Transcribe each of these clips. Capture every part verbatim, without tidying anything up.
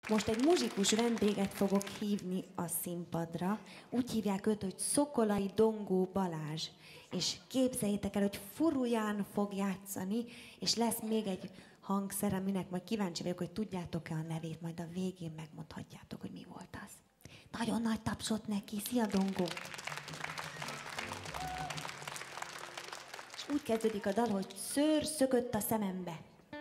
Most egy muzsikus vendéget fogok hívni a színpadra. Úgy hívják őt, hogy Szokolai Dongó Balázs. És képzeljétek el, hogy furuján fog játszani, és lesz még egy hangszer, aminek majd kíváncsi vagyok, hogy tudjátok-e a nevét, majd a végén megmondhatjátok, hogy mi volt az. Nagyon nagy tapsot neki. Szia, Dongó! És úgy kezdődik a dal, hogy szőr szökött a szemembe.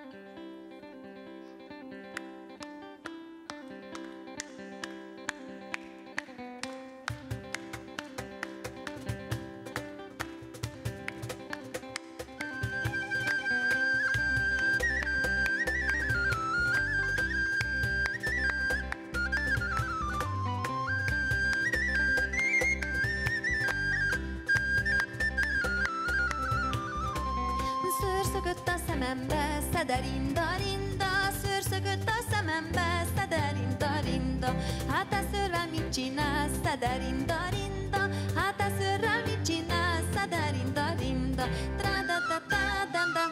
Szőrszökött a szemembe, szederinda-rinda, szőrszökött a szemembe, szederinda-rinda. Hát te szőrrel mit csinálsz, szederinda-rinda, hát te szőrrel mit csinálsz, szederinda-rinda. Tra-da-da-da-da-da.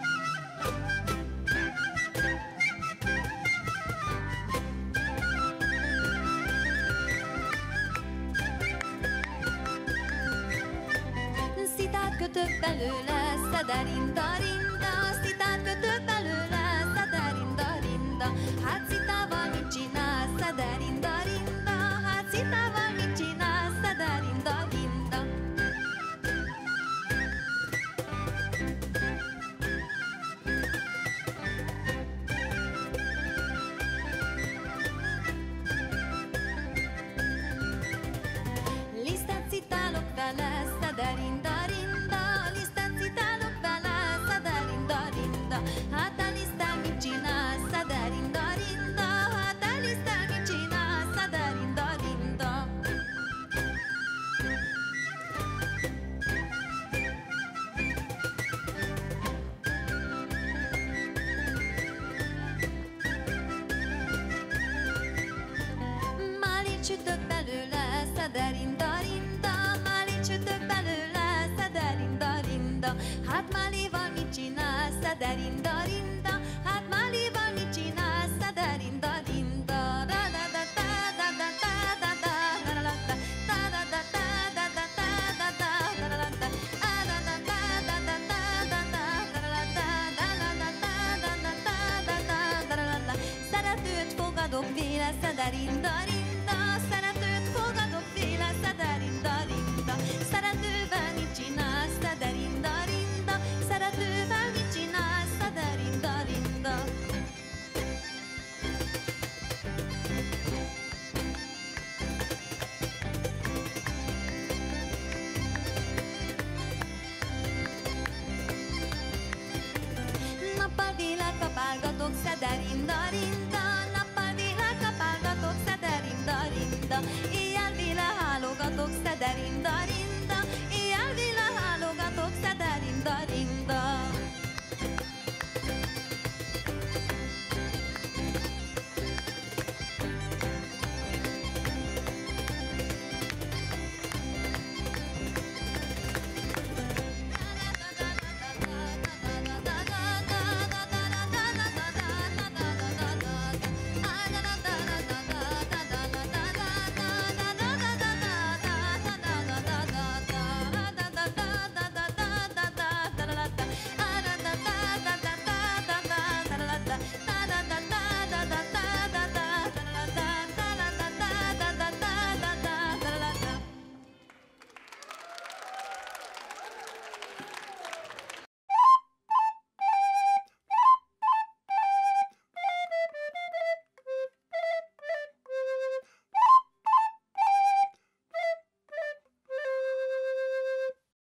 Szitát kötök belőle, szederinda-rinda, szitát kötök belőle, szederinda-rinda. Hát szitával mit csinálsz, szederinda-rinda, hát szitával mit csinálsz, szederinda-rinda. Lisztet citálok vele, szederinda-rinda, lisztet citálok vele, szederinda-rinda. Hát te liszttel mit csinálsz, szederinda-rinda, hát te liszttel mit csinálsz, szederinda-rinda. Málét sütök belőle, szederinda-rinda, málét sütök belőle, szederinda-rinda. Hát máléval mit csinálsz, szederinda-rinda, hát máléval mit csinálsz, szederinda-rinda. Szeretőt fogadok véle, szederinda-rinda,